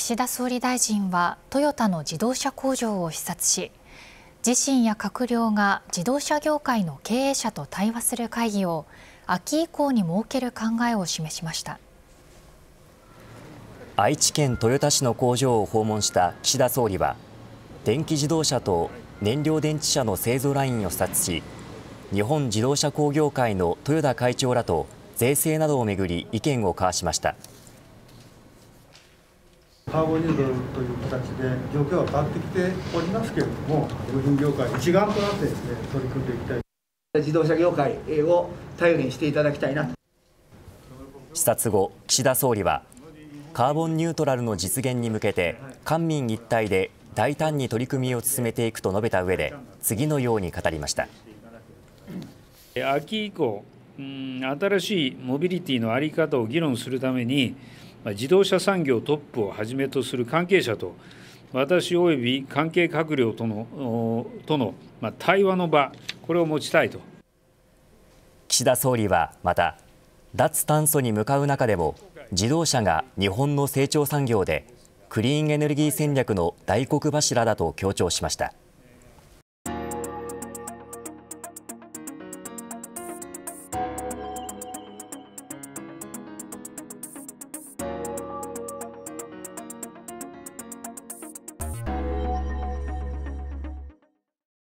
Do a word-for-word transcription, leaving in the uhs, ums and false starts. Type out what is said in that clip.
岸田総理大臣はトヨタの自動車工場を視察し、自身や閣僚が自動車業界の経営者と対話する会議を秋以降に設ける考えを示しました。 愛知県豊田市の工場を訪問した岸田総理は、電気自動車と燃料電池車の製造ラインを視察し、日本自動車工業会の豊田会長らと税制などをめぐり意見を交わしました。 カーボンニュートラルという形で状況は変わってきておりますけれども、部品業界一丸となってですね、取り組んでいきたい。 自動車業界を頼りにしていただきたいな。 視察後、岸田総理はカーボンニュートラルの実現に向けて官民一体で大胆に取り組みを進めていくと述べた上で、次のように語りました。 秋以降、新しいモビリティの在り方を議論するために、自動車産業トップをはじめとする関係者と私および関係閣僚とのとの対話の場、これを持ちたいと。 岸田総理はまた、脱炭素に向かう中でも自動車が日本の成長産業でクリーンエネルギー戦略の大黒柱だと強調しました。